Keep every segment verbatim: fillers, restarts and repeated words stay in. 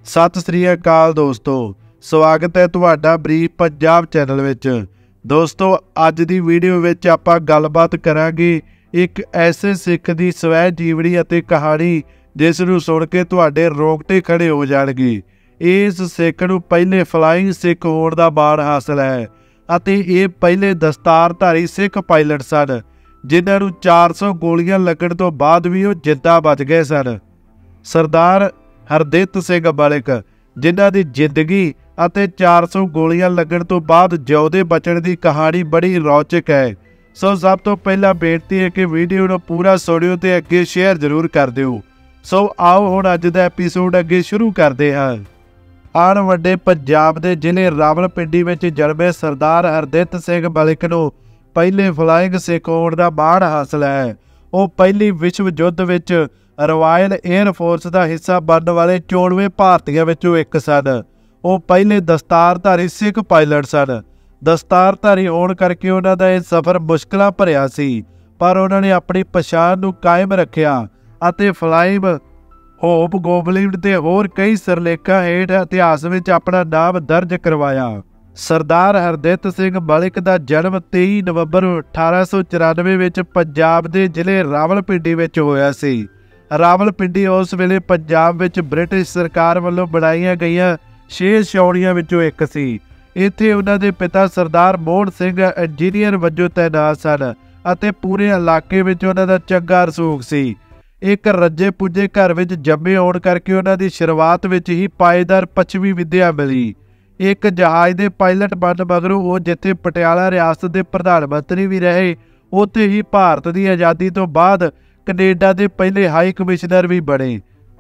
सत श्री अकाल दोस्तों, स्वागत है तुहाडा ब्रीफ पंजाब चैनल विच। दोस्तों अज दी वीडियो विच आपां गलबात करांगे एक ऐसे सिख दी स्वै जीवनी अते कहानी जिस नूं सुण के तुहाडे रोंगटे खड़े हो जाणगे। इस सिख नूं पहले फ्लाइंग सिख होण दा माण हासिल है अते ये पहले दस्तारधारी सिख पायलट सन जिन्हां नूं चार सौ गोलियां लगण तो बाद भी वो जिंदा बच गए सन। सरदार हरदित सिंह मलिक जिन्हां दी जिंदगी ਅਤੇ चार सौ गोलियां लगण तो बाद जिउंदे बचण दी कहानी बड़ी रोचक है। सो सब तो पहला बेनती है कि वीडियो नूं पूरा सुणिओ ते अगे शेयर जरूर कर दिओ। सो आओ हुण अज दा एपीसोड अगे शुरू करदे हां। आण वड्डे पंजाब दे जिले रावलपिंडी विच जन्मे सरदार हरदित सिंह मलिक नूं पहले फ्लाइंग सिख होण दा माण हासिल है। वो पहली विश्व युद्ध विच रॉयल एयर फोर्स का हिस्सा बनने वाले चौनवे भारतीयों विचों एक सन। वो पहले दस्तारधारी सिख पायलट सन। दस्तारधारी होने करके उन्होंने यह सफ़र मुश्किलों भरिया सी, पर उन्होंने अपनी पछाण नूं कायम रखिया अते फ्लाइंग होप गोबलिन ते होर कई सिरलेखां हेठ इतिहास विच अपना नाम दर्ज करवाया। सरदार हरदित सिंह मलिक का जन्म तेई नवंबर अठारह सौ चौरानवे विच पंजाब के जिले रावलपिंडी विच होया सी। रावलपिंडी उस वेले पंजाब विच ब्रिटिश सरकार वालों बनाईयां गईयां छे छाउणियां विचों एक सी। इत्थे उन्हां दे पिता सरदार मोहन सिंह इंजीनियर वजों तैनात सन अते पूरे इलाके विच उन्हां दा चंगा रसूख सी। एक रज्जे पुज्जे घर विच जम्मे होण करके उन्हां दी शुरुआत विच ही पायेदार पश्चिमी विद्या मिली। एक जहाज दे पायलट बनन मगरों वो जिथे पटियाला रियासत के प्रधान मंत्री भी रहे, उत्थे ही भारत की आज़ादी तो बाद कनेडा के पहले हाई कमिश्नर भी बने।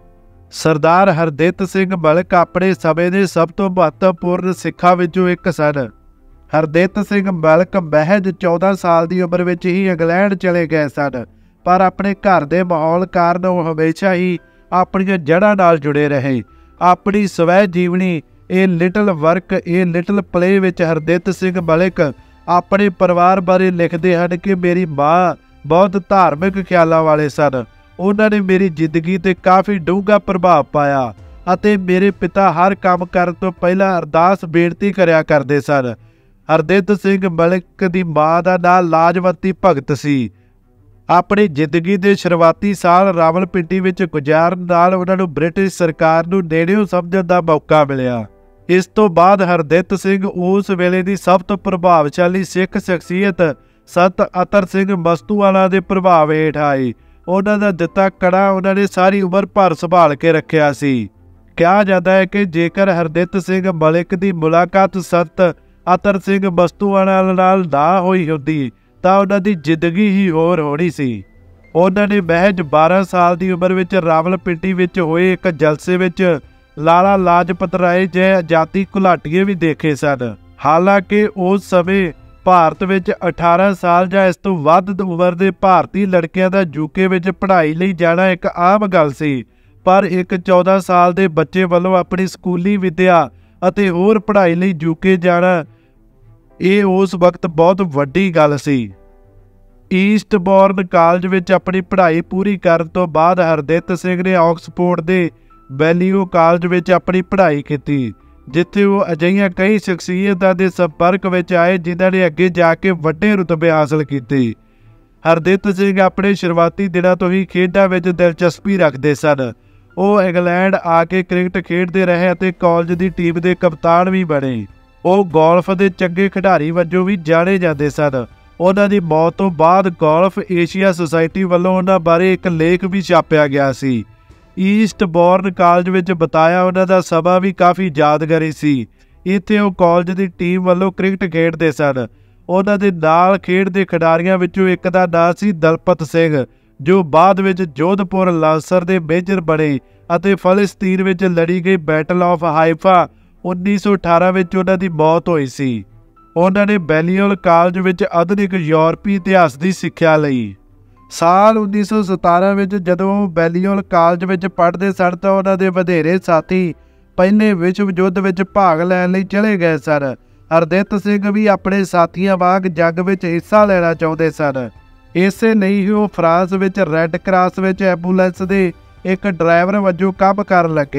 सरदार हरदित सिंह मलिक अपने समय के सब तो महत्वपूर्ण सिखां विचों एक सन। हरदित सिंह मलिक महज चौदह साल की उम्र में ही इंग्लैंड चले गए सन, पर अपने घर के माहौल कारण वो हमेशा ही अपन जड़ां नाल जुड़े रहे। अपनी स्वै जीवनी a little work a little play विच हरदित सिंह मलिक अपने परिवार बारे लिखते हैं कि मेरी माँ बहुत धार्मिक ख्यालों वाले सन। उन्होंने मेरी जिंदगी ते काफ़ी डूंगा प्रभाव पाया अते मेरे पिता हर काम करन तो पहला अरदास बेनती करया करदे सन। हरदित सिंह मलिक दी मां दा नाम लाजवंती भगत सी। अपनी जिंदगी के शुरुआती साल रावलपिंडी विच गुजारन नाल उन्हां नूं ब्रिटिश सरकार नूं नेड़ियों समझण दा मौका मिलिया। इस तो बाद हरदित सिंह उस वेले दी सब तो प्रभावशाली सिख शख्सियत संत अतर सिंह मस्तूआला दे प्रभाव हेठ आए। उन्हां दा दिता कड़ा उन्होंने सारी उम्र भर संभाल के रखिया सी। कहा जाता है कि जेकर हरदित सिंह मलिक की मुलाकात संत अतर सिंह मस्तूआला नाल ना होई हुंदी तां उन्हां दी जिंदगी ही होर होनी सी। उन्होंने महज बारह साल की उम्र विच रावलपिंडी विच होए एक जलसे विच लाला लाजपत राय जै जाति घुलाटीए भी देखे सन। हालांकि उस समय भारत विच अठारह साल जां इस तो वध उम्र के भारतीय लड़कियां दा यूके विच पढ़ाई लई जाना एक आम गल सी, पर एक चौदह साल के बच्चे वालों अपनी स्कूली विद्या अते होर पढ़ाई लई यूके जाना ये उस वक्त बहुत वड्डी गल सी। ईस्टबोर्न कॉलेज विच अपनी पढ़ाई पूरी करन तो बाद हरदित सिंह ने ऑक्सफोर्ड के बैलियो कॉलेज विच अपनी पढ़ाई की, जिथे वो अजिहियां कई शख्सियतां दे संपर्क विच आए जिन्हां ने अगे जाके वड्डे रुतबे हासिल कीते। हरदित सिंह अपने शुरुआती दिनों तो ही खेडां विच दिलचस्पी रखते सन। वो इंग्लैंड आके क्रिकेट खेडते रहे अते कॉलेज की टीम के कप्तान भी बने। वो गोल्फ के चंगे खिडारी वजों भी जाने जाते सन। उन्हां दी मौत तो बाद गोल्फ एशिया सोसाइटी वालों उन्हां बारे एक लेख भी छापिया गया सी। ईस्टबोर्न कॉलेज विच बताया उन्हां दा समा भी काफ़ी यादगारी सी। इत्थे वो कॉलेज की टीम वालों क्रिकेट खेडते सन। उन्हां दे नाल खेडदे खिडारियां विचों एक दा नाम सी दलपत सिंह, जो बाद विच जोधपुर लांसर दे मेजर बने अते फलस्तीन विच लड़ी गई बैटल ऑफ हाइफा उन्नीस सौ अठारह विच उन्हां दी मौत होई सी। उन्हां ने बैलियोल कॉलेज विच आधुनिक यूरोपी इतिहास की सिक्ख्या लई। साल उन्नीस सौ सतारह में जदों बैलियोल कॉलेज में पढ़ते सन तो उन्होंने वधेरे साथी पहले विश्व युद्ध में भाग लैण लई चले गए सन। हरदित सिंह भी अपने साथियों वांग जंग में हिस्सा लेना चाहते सन। इसे नहीं ही वो फ्रांस में रैड क्रॉस में एंबूलेंस के एक ड्राइवर वजों काम कर लगे।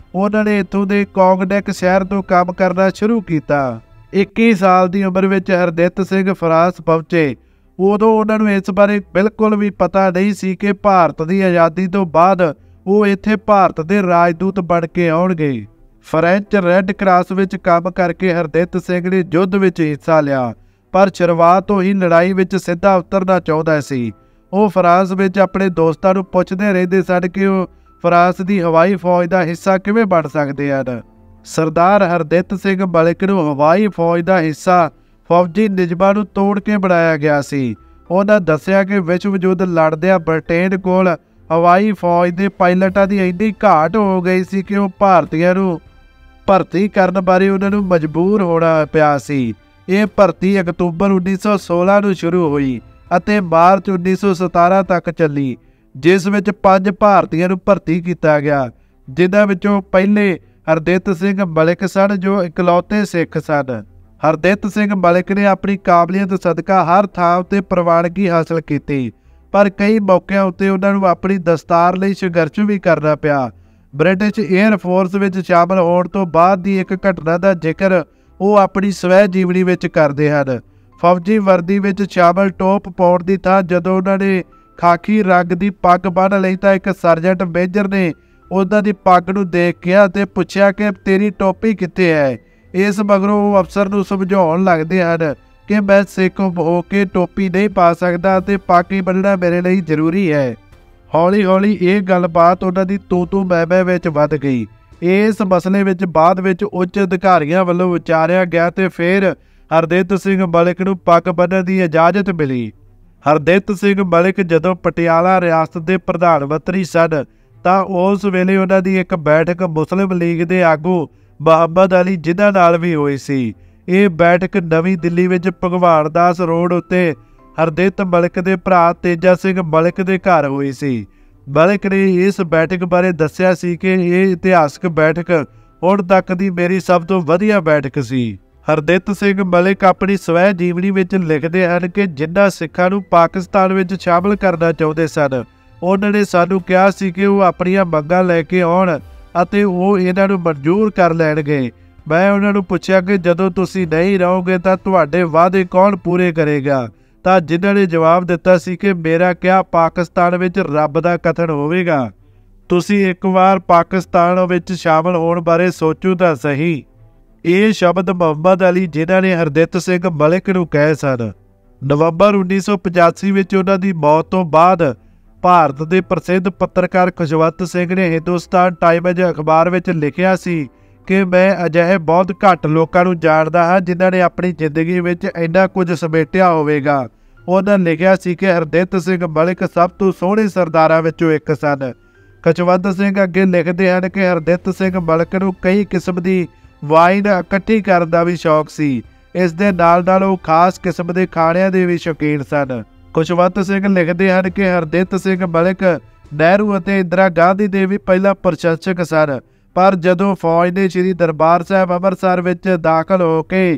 ਉਹਨਾਂ ਨੇ ਇੱਥੋਂ ਦੇ ਕੌਂਗਡੈਕ ਸ਼ਹਿਰ ਤੋਂ ਕੰਮ ਕਰਨਾ ਸ਼ੁਰੂ ਕੀਤਾ। ਇੱਕੀ ਸਾਲ ਦੀ ਉਮਰ ਵਿੱਚ ਹਰਦਿੱਤ ਸਿੰਘ ਫਰਾਂਸ ਪਹੁੰਚੇ। ਉਦੋਂ ਉਹਨਾਂ ਨੂੰ ਇਸ ਬਾਰੇ ਬਿਲਕੁਲ ਵੀ ਪਤਾ ਨਹੀਂ ਸੀ ਕਿ ਭਾਰਤ ਦੀ ਆਜ਼ਾਦੀ ਤੋਂ ਬਾਅਦ ਉਹ ਇੱਥੇ ਭਾਰਤ ਦੇ ਰਾਜਦੂਤ ਬਣ ਕੇ ਆਉਣਗੇ। ਫਰੈਂਚ ਰੈੱਡ ਕਰਾਸ ਵਿੱਚ ਕੰਮ ਕਰਕੇ ਹਰਦਿੱਤ ਸਿੰਘ ਨੇ ਯੁੱਧ ਵਿੱਚ ਹਿੱਸਾ ਲਿਆ, ਪਰ ਸ਼ੁਰੂਆਤ ਤੋਂ ਹੀ ਲੜਾਈ ਵਿੱਚ ਸਿੱਧਾ ਉਤਰਨਾ ਚਾਹੁੰਦਾ ਸੀ। ਉਹ ਫਰਾਂਸ ਵਿੱਚ ਆਪਣੇ ਦੋਸਤਾਂ ਨੂੰ ਪੁੱਛਦੇ ਰਹਿੰਦੇ ਸਨ ਕਿ ਉਹ ਫਰਾਂਸ ਦੀ ਹਵਾਈ ਫੌਜ ਦਾ ਹਿੱਸਾ ਕਿਵੇਂ ਬਣ ਸਕਦੇ ਹਨ। ਸਰਦਾਰ ਹਰਦਿੱਤ ਸਿੰਘ ਮਲਿਕ ਨੂੰ ਹਵਾਈ ਫੌਜ ਦਾ ਹਿੱਸਾ ਫੌਜੀ ਨਿਯਮਾਂ ਨੂੰ ਤੋੜ ਕੇ ਬਣਾਇਆ ਗਿਆ ਸੀ। ਉਹਨਾਂ ਦੱਸਿਆ ਕਿ ਵਿਸ਼ਵ ਯੁੱਧ ਲੜਦਿਆਂ ਬ੍ਰਿਟੇਨ ਕੋਲ ਹਵਾਈ ਫੌਜ ਦੇ ਪਾਇਲਟਾਂ ਦੀ ਇੰਨੀ ਘਾਟ ਹੋ ਗਈ ਸੀ ਕਿ ਉਹ ਭਾਰਤੀਆਂ ਨੂੰ ਭਰਤੀ ਕਰਨ ਬਾਰੇ ਉਹਨਾਂ ਨੂੰ ਮਜਬੂਰ ਹੋਣਾ ਪਿਆ ਸੀ। ਇਹ ਭਰਤੀ ਅਕਤੂਬਰ ਉੱਨੀ ਸੌ ਸੋਲਾਂ ਨੂੰ ਸ਼ੁਰੂ ਹੋਈ ਅਤੇ ਮਾਰਚ ਉੱਨੀ ਸੌ ਸਤਾਰਾਂ ਤੱਕ ਚੱਲੀ, ਜਿਸ ਵਿੱਚ ਪੰਜ ਭਾਰਤੀਆਂ ਨੂੰ ਭਰਤੀ ਕੀਤਾ ਗਿਆ, ਜਿਨ੍ਹਾਂ ਵਿੱਚੋਂ ਪਹਿਲੇ ਹਰਦਿੱਤ ਸਿੰਘ ਮਲਿਕ ਸਨ, ਜੋ ਇਕਲੌਤੇ ਸਿੱਖ ਸਨ। ਹਰਦਿੱਤ ਸਿੰਘ ਮਲਿਕ ਨੇ ਆਪਣੀ ਕਾਬਲੀਅਤ ਸਦਕਾ ਹਰ ਥਾਂ ਉੱਤੇ ਪ੍ਰਵਾਨਗੀ ਹਾਸਲ ਕੀਤੀ, ਪਰ ਕਈ ਮੌਕਿਆਂ ਉੱਤੇ ਉਹਨਾਂ ਨੂੰ ਆਪਣੀ ਦਸਤਾਰ ਲਈ ਸੰਘਰਸ਼ ਵੀ ਕਰਨਾ ਪਿਆ। ਬ੍ਰਿਟਿਸ਼ ਏਅਰ ਫੋਰਸ ਵਿੱਚ ਸ਼ਾਮਲ ਹੋਣ ਤੋਂ ਬਾਅਦ ਦੀ ਇੱਕ ਘਟਨਾ ਦਾ ਜ਼ਿਕਰ ਉਹ ਆਪਣੀ ਸਵੈ ਜੀਵਨੀ ਵਿੱਚ ਕਰਦੇ ਹਨ। ਫੌਜੀ ਵਰਦੀ ਵਿੱਚ ਸ਼ਾਮਲ ਟੋਪ ਪਾਉਣ ਦੀ ਥਾਂ ਜਦੋਂ ਉਹਨਾਂ ਨੇ ਖਾਕੀ ਰੰਗ ਦੀ ਪੱਗ ਬੰਨ੍ਹ ਲਈ ਤਾਂ ਇੱਕ ਸਰਜੈਂਟ ਮੇਜਰ ਨੇ ਉਹਨਾਂ ਦੀ ਪੱਗ ਨੂੰ ਦੇਖ ਕੇ ਅਤੇ ਪੁੱਛਿਆ ਕਿ ਤੇਰੀ ਟੋਪੀ ਕਿੱਥੇ ਹੈ। ਇਸ ਮਗਰੋਂ ਉਹ ਅਫਸਰ ਨੂੰ ਸਮਝਾਉਣ ਲੱਗਦੇ ਹਨ ਕਿ ਮੈਂ ਸਿੱਖ ਹੋ ਕੇ ਟੋਪੀ ਨਹੀਂ ਪਾ ਸਕਦਾ ਅਤੇ ਪੱਗ ਹੀ ਬੰਨ੍ਹਣਾ ਮੇਰੇ ਲਈ ਜ਼ਰੂਰੀ ਹੈ। ਹੌਲੀ ਹੌਲੀ ਇਹ ਗੱਲਬਾਤ ਉਹਨਾਂ ਦੀ ਤੂੰ ਤੂੰ ਮੈਂ ਮੈਂ ਵਿੱਚ ਵੱਧ ਗਈ। ਇਸ ਮਸਲੇ ਵਿੱਚ ਬਾਅਦ ਵਿੱਚ ਉੱਚ ਅਧਿਕਾਰੀਆਂ ਵੱਲੋਂ ਵਿਚਾਰਿਆ ਗਿਆ ਤੇ ਫਿਰ ਹਰਦਿੱਤ ਸਿੰਘ ਮਲਿਕ ਨੂੰ ਪੱਗ ਬੰਨ੍ਹਣ ਦੀ ਇਜਾਜ਼ਤ ਮਿਲੀ। ਹਰਦਿੱਤ ਸਿੰਘ ਮਲਿਕ ਜਦੋਂ ਪਟਿਆਲਾ ਰਿਆਸਤ ਦੇ ਪ੍ਰਧਾਨ ਮੰਤਰੀ ਸਨ ਤਾਂ ਉਸ ਵੇਲੇ ਉਹਨਾਂ ਦੀ ਇੱਕ ਬੈਠਕ ਮੁਸਲਿਮ ਲੀਗ ਦੇ ਆਗੂ ਮੁਹੰਮਦ ਅਲੀ ਜਿਨ੍ਹਾਂ ਨਾਲ ਵੀ ਹੋਈ ਸੀ। ਇਹ ਬੈਠਕ ਨਵੀਂ ਦਿੱਲੀ ਵਿੱਚ ਭਗਵਾਨ ਦਾਸ ਰੋਡ ਉੱਤੇ ਹਰਦਿੱਤ ਮਲਿਕ ਦੇ ਭਰਾ ਤੇਜਾ ਸਿੰਘ ਮਲਿਕ ਦੇ ਘਰ ਹੋਈ ਸੀ। ਮਲਿਕ ਨੇ ਇਸ ਬੈਠਕ ਬਾਰੇ ਦੱਸਿਆ ਸੀ ਕਿ ਇਹ ਇਤਿਹਾਸਕ ਬੈਠਕ ਹੁਣ ਤੱਕ ਦੀ ਮੇਰੀ ਸਭ ਤੋਂ ਵਧੀਆ ਬੈਠਕ ਸੀ। ਹਰਦਿੱਤ ਸਿੰਘ ਮਲਿਕ ਆਪਣੀ ਸਵੈ ਜੀਵਨੀ ਵਿੱਚ ਲਿਖਦੇ ਹਨ ਕਿ ਜਿਨ੍ਹਾਂ ਸਿੱਖਾਂ ਨੂੰ ਪਾਕਿਸਤਾਨ ਵਿੱਚ ਸ਼ਾਮਲ ਕਰਨਾ ਚਾਹੁੰਦੇ ਸਨ, ਉਹਨਾਂ ਨੇ ਸਾਨੂੰ ਕਿਹਾ ਸੀ ਕਿ ਉਹ ਆਪਣੀਆਂ ਮੰਗਾਂ ਲੈ ਕੇ ਆਉਣ ਅਤੇ ਉਹ ਇਹਨਾਂ ਨੂੰ ਮਨਜ਼ੂਰ ਕਰ ਲੈਣਗੇ। ਮੈਂ ਉਹਨਾਂ ਨੂੰ ਪੁੱਛਿਆ ਕਿ ਜਦੋਂ ਤੁਸੀਂ ਨਹੀਂ ਰਹੋਗੇ ਤਾਂ ਤੁਹਾਡੇ ਵਾਅਦੇ ਕੌਣ ਪੂਰੇ ਕਰੇਗਾ, ਤਾਂ ਜਿਨ੍ਹਾਂ ਨੇ ਜਵਾਬ ਦਿੱਤਾ ਸੀ ਕਿ ਮੇਰਾ ਕਿਹਾ ਪਾਕਿਸਤਾਨ ਵਿੱਚ ਰੱਬ ਦਾ ਕਥਨ ਹੋਵੇਗਾ। ਤੁਸੀਂ ਇੱਕ ਵਾਰ ਪਾਕਿਸਤਾਨ ਵਿੱਚ ਸ਼ਾਮਲ ਹੋਣ ਬਾਰੇ ਸੋਚੋ ਤਾਂ ਸਹੀ। ਇਹ ਸ਼ਬਦ ਮੁਹੰਮਦ ਅਲੀ ਜਿਨ੍ਹਾਂ ਨੇ ਹਰਦਿੱਤ ਸਿੰਘ ਮਲਿਕ ਨੂੰ ਕਹੇ ਸਨ। ਨਵੰਬਰ ਉੱਨੀ ਸੌ ਪਚਾਸੀ ਵਿੱਚ ਉਹਨਾਂ ਦੀ ਮੌਤ ਤੋਂ ਬਾਅਦ ਭਾਰਤ ਦੇ ਪ੍ਰਸਿੱਧ ਪੱਤਰਕਾਰ ਖੁਸ਼ਵੰਤ ਸਿੰਘ ਨੇ ਹਿੰਦੁਸਤਾਨ ਟਾਈਮਜ਼ ਅਖਬਾਰ ਵਿੱਚ ਲਿਖਿਆ ਸੀ ਕਿ ਮੈਂ ਅਜਿਹੇ ਬਹੁਤ ਘੱਟ ਲੋਕਾਂ ਨੂੰ ਜਾਣਦਾ ਹਾਂ ਜਿਨ੍ਹਾਂ ਨੇ ਆਪਣੀ ਜ਼ਿੰਦਗੀ ਵਿੱਚ ਇੰਨਾ ਕੁਝ ਸਮੇਟਿਆ ਹੋਵੇਗਾ। ਉਹਨਾਂ ਲਿਖਿਆ ਸੀ ਕਿ ਹਰਦਿੱਤ ਸਿੰਘ ਮਲਿਕ ਸਭ ਤੋਂ ਸੋਹਣੇ ਸਰਦਾਰਾਂ ਵਿੱਚੋਂ ਇੱਕ ਸਨ। ਖੁਸ਼ਵੰਤ ਸਿੰਘ ਅੱਗੇ ਲਿਖਦੇ ਹਨ ਕਿ ਹਰਦਿੱਤ ਸਿੰਘ ਮਲਿਕ ਨੂੰ ਕਈ ਕਿਸਮ ਦੀ ਵਾਈਨ ਇਕੱਠੀ ਕਰਨ ਦਾ ਵੀ ਸ਼ੌਕ ਸੀ। ਇਸ ਦੇ ਨਾਲ ਨਾਲ ਉਹ ਖਾਸ ਕਿਸਮ ਦੇ ਖਾਣਿਆਂ ਦੇ ਵੀ ਸ਼ੌਕੀਨ ਸਨ। ਖੁਸ਼ਵੰਤ ਸਿੰਘ ਲਿਖਦੇ ਹਨ ਕਿ ਹਰਦਿੱਤ ਸਿੰਘ ਮਲਿਕ ਨਹਿਰੂ ਅਤੇ ਇੰਦਰਾ ਗਾਂਧੀ ਦੇ ਵੀ ਪਹਿਲਾ ਪ੍ਰਸ਼ੰਸਕ ਸਨ, ਪਰ ਜਦੋਂ ਫੌਜ ਨੇ ਸ੍ਰੀ ਦਰਬਾਰ ਸਾਹਿਬ ਅੰਮ੍ਰਿਤਸਰ ਵਿੱਚ ਦਾਖਲ ਹੋ ਕੇ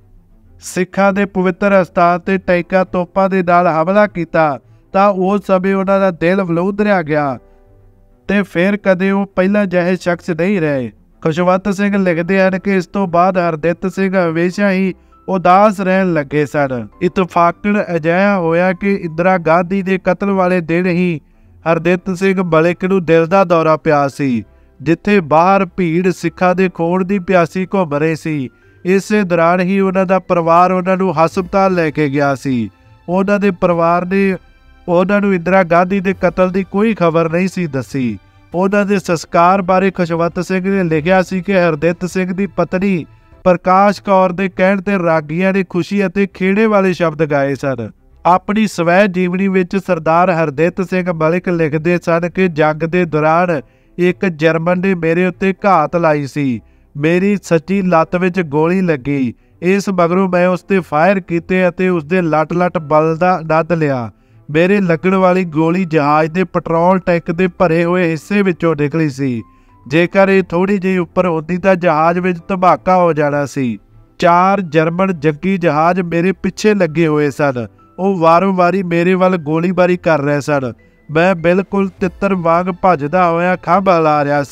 ਸਿੱਖਾਂ ਦੇ ਪਵਿੱਤਰ ਅਸਥਾਨ ਤੇ ਟੈਂਕਾਂ ਤੋਪਾਂ ਦੇ ਨਾਲ ਹਮਲਾ ਕੀਤਾ ਤਾਂ ਉਸ ਸਮੇਂ ਉਹਨਾਂ ਦਾ ਦਿਲ ਵਲੂੰਧਰਿਆ ਗਿਆ ਤੇ ਫਿਰ ਕਦੇ ਉਹ ਪਹਿਲਾਂ ਜਿਹੇ ਸ਼ਖਸ ਨਹੀਂ ਰਹੇ। ਖੁਸ਼ਵੰਤ ਸਿੰਘ ਲਿਖਦੇ ਹਨ ਕਿ ਇਸ ਤੋਂ ਬਾਅਦ ਹਰਦਿੱਤ ਸਿੰਘ ਹਮੇਸ਼ਾ ਹੀ ਉਦਾਸ ਰਹਿਣ ਲੱਗੇ ਸਨ। ਇਤਫਾਕਨ ਅਜਿਹਾ ਹੋਇਆ ਕਿ ਇੰਦਰਾ ਗਾਂਧੀ ਦੇ ਕਤਲ ਵਾਲੇ ਦਿਨ ਹੀ ਹਰਦਿੱਤ ਸਿੰਘ ਮਲਿਕ ਨੂੰ ਦਿਲ ਦਾ ਦੌਰਾ ਪਿਆ ਸੀ, ਜਿੱਥੇ ਬਾਹਰ ਭੀੜ ਸਿੱਖਾਂ ਦੇ ਖੂਨ ਦੀ ਪਿਆਸੀ ਘੁੰਮ ਰਹੀ ਸੀ। ਇਸੇ ਦੌਰਾਨ ਹੀ ਉਹਨਾਂ ਦਾ ਪਰਿਵਾਰ ਉਹਨਾਂ ਨੂੰ ਹਸਪਤਾਲ ਲੈ ਕੇ ਗਿਆ ਸੀ। ਉਹਨਾਂ ਦੇ ਪਰਿਵਾਰ ਨੇ ਉਹਨਾਂ ਨੂੰ ਇੰਦਰਾ ਗਾਂਧੀ ਦੇ ਕਤਲ ਦੀ ਕੋਈ ਖਬਰ ਨਹੀਂ ਸੀ ਦੱਸੀ। ਉਹਨਾਂ ਦੇ ਸੰਸਕਾਰ ਬਾਰੇ ਖੁਸ਼ਵੰਤ ਸਿੰਘ ਨੇ ਲਿਖਿਆ ਸੀ ਕਿ ਹਰਦਿੱਤ ਸਿੰਘ ਦੀ ਪਤਨੀ ਪ੍ਰਕਾਸ਼ ਕੌਰ ਦੇ ਕਹਿਣ ਤੇ ਰਾਗੀਆਂ ਨੇ ਖੁਸ਼ੀ ਅਤੇ ਖੇੜੇ ਵਾਲੇ ਸ਼ਬਦ ਗਾਏ ਸਨ। ਆਪਣੀ ਸਵੈ ਜੀਵਨੀ ਵਿੱਚ ਸਰਦਾਰ ਹਰਦਿੱਤ ਸਿੰਘ ਮਲਿਕ ਲਿਖਦੇ ਸਨ ਕਿ ਜੰਗ ਦੇ ਦੌਰਾਨ ਇੱਕ ਜਰਮਨ ਨੇ ਮੇਰੇ ਉੱਤੇ ਘਾਤ ਲਾਈ ਸੀ। ਮੇਰੀ ਸੱਜੀ ਲੱਤ ਵਿੱਚ ਗੋਲੀ ਲੱਗੀ। ਇਸ ਮਗਰੋਂ ਮੈਂ ਉਸ ਤੇ ਫਾਇਰ ਕੀਤੇ ਅਤੇ ਉਸਦੇ ਲੱਟ ਲੱਟ ਬਲ ਦਾ ਆਨੰਦ ਲਿਆ। ਮੇਰੇ ਲੱਗਣ ਵਾਲੀ ਗੋਲੀ ਜਹਾਜ਼ ਦੇ ਪੈਟਰੋਲ ਟੈਂਕ ਦੇ ਭਰੇ ਹੋਏ ਹਿੱਸੇ ਵਿੱਚੋਂ ਨਿਕਲੀ ਸੀ। ਜੇਕਰ ਇਹ ਥੋੜੀ ਜਿਹੀ ਉੱਪਰ ਹੁੰਦੀ ਤਾਂ ਜਹਾਜ਼ ਵਿੱਚ ਧਮਾਕਾ ਹੋ ਜਾਣਾ ਸੀ। ਚਾਰ ਜਰਮਨ ਜੰਗੀ ਜਹਾਜ਼ ਮੇਰੇ ਪਿੱਛੇ ਲੱਗੇ ਹੋਏ ਸਨ। ਉਹ ਵਾਰੋ ਵਾਰੀ ਮੇਰੇ ਵੱਲ ਗੋਲੀਬਾਰੀ ਕਰ ਰਹੇ ਸਨ। ਮੈਂ ਬਿਲਕੁਲ ਤਿੱਤਰ ਵਾਂਗ ਭੱਜਦਾ ਹੋਇਆ ਖੰਭ ਹਿਲਾ ਰਿਹਾ ਸੀ।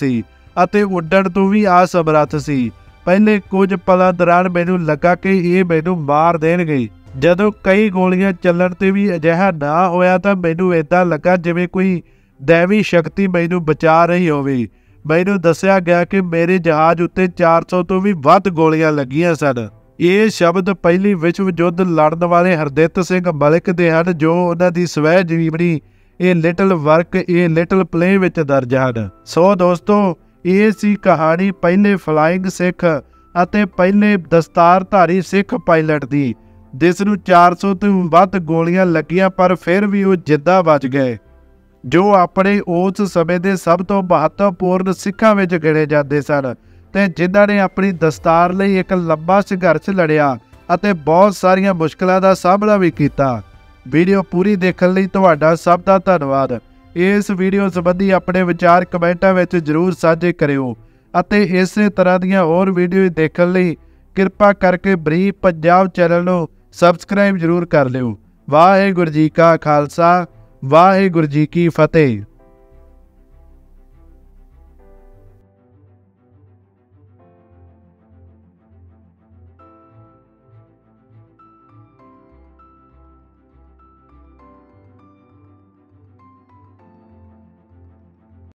ਅਤੇ ਉੱਡਣ ਤੋਂ ਵੀ ਅਸਮਰੱਥ ਸੀ। ਪਹਿਲੇ ਕੁਝ ਪਲਾਂ ਦੌਰਾਨ ਮੈਨੂੰ ਲੱਗਾ ਕਿ ਇਹ ਮੈਨੂੰ ਮਾਰ ਦੇਣਗੇ। ਜਦੋਂ ਕਈ ਗੋਲੀਆਂ ਚੱਲਣ ਤੇ ਵੀ ਅਜਿਹਾ ਨਾ ਹੋਇਆ ਤਾਂ ਮੈਨੂੰ ਇੱਦਾਂ ਲੱਗਾ ਜਿਵੇਂ ਕੋਈ ਦੈਵੀ ਸ਼ਕਤੀ ਮੈਨੂੰ ਬਚਾ ਰਹੀ ਹੋਵੇ। ਮੈਨੂੰ ਦੱਸਿਆ ਗਿਆ ਕਿ ਮੇਰੇ ਜਹਾਜ਼ ਉੱਤੇ ਚਾਰ ਸੌ ਤੋਂ ਵੀ ਵੱਧ ਗੋਲੀਆਂ ਲੱਗੀਆਂ ਸਨ। ਇਹ ਸ਼ਬਦ ਪਹਿਲੀ ਵਿਸ਼ਵ ਯੁੱਧ ਲੜਨ ਵਾਲੇ ਹਰਦਿੱਤ ਸਿੰਘ ਮਲਿਕ ਦੇ ਹਨ, ਜੋ ਉਹਨਾਂ ਦੀ ਸਵੈ ਜੀਵਨੀ a little work a little play ਵਿੱਚ ਦਰਜ ਹਨ। ਸੋ ਦੋਸਤੋ, ਇਹ ਸੀ ਕਹਾਣੀ ਪਹਿਲੇ ਫਲਾਇੰਗ ਸਿੱਖ ਅਤੇ ਪਹਿਲੇ ਦਸਤਾਰਧਾਰੀ ਸਿੱਖ ਪਾਇਲਟ ਦੀ, ਜਿਸ ਨੂੰ ਚਾਰ ਸੌ ਤੋਂ ਵੱਧ ਗੋਲੀਆਂ ਲੱਗੀਆਂ ਪਰ ਫਿਰ ਵੀ ਉਹ ਜਿੰਦਾ ਬਚ ਗਏ, ਜੋ ਆਪਣੇ ਉਸ ਸਮੇਂ ਦੇ ਸਭ ਤੋਂ ਮਹੱਤਵਪੂਰਨ ਸਿੱਖਾਂ ਵਿੱਚ ਗਿਣੇ ਜਾਂਦੇ ਸਨ ਤੇ ਜਿਨ੍ਹਾਂ ਨੇ ਆਪਣੀ ਦਸਤਾਰ ਲਈ ਇੱਕ ਲੰਬਾ ਸੰਘਰਸ਼ ਲੜਿਆ ਅਤੇ ਬਹੁਤ ਸਾਰੀਆਂ ਮੁਸ਼ਕਲਾਂ ਦਾ ਸਾਹਮਣਾ ਵੀ ਕੀਤਾ। ਵੀਡੀਓ ਪੂਰੀ ਦੇਖਣ ਲਈ ਤੁਹਾਡਾ ਸਭ ਦਾ ਧੰਨਵਾਦ। ਇਸ ਵੀਡੀਓ ਸੰਬੰਧੀ ਆਪਣੇ ਵਿਚਾਰ ਕਮੈਂਟਾਂ ਵਿੱਚ ਜ਼ਰੂਰ ਸਾਂਝੇ ਕਰਿਓ ਅਤੇ ਇਸੇ ਤਰ੍ਹਾਂ ਦੀਆਂ ਹੋਰ ਵੀਡੀਓ ਦੇਖਣ ਲਈ ਕਿਰਪਾ ਕਰਕੇ ਬਰੀਫ ਪੰਜਾਬ ਚੈਨਲ ਨੂੰ ਸਬਸਕ੍ਰਾਈਬ ਜ਼ਰੂਰ ਕਰ ਲਿਓ। ਵਾਹਿਗੁਰੂ ਜੀ ਕਾ ਖਾਲਸਾ, ਵਾਹਿਗੁਰੂ ਜੀ ਕੀ ਫਤਿਹ।